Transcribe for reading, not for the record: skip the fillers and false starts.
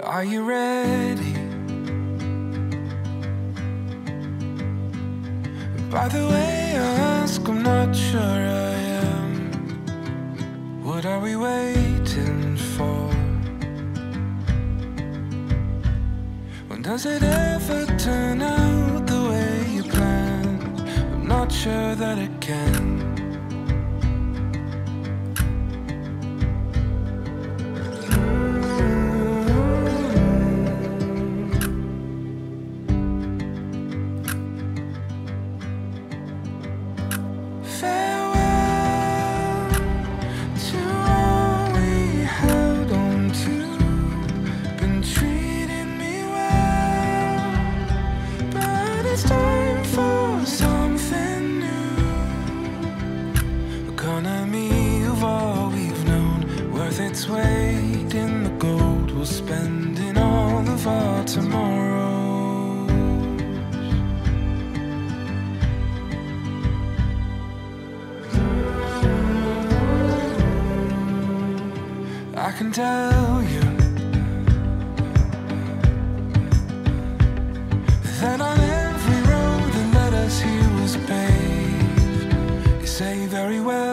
Are you ready? By the way I ask, I'm not sure I am. What are we waiting for? When does it ever turn out the way you planned? I'm not sure that it can. Its weight in the gold we'll spend in all of our tomorrows. I can tell you that on every road that led us here was paved. You say very well.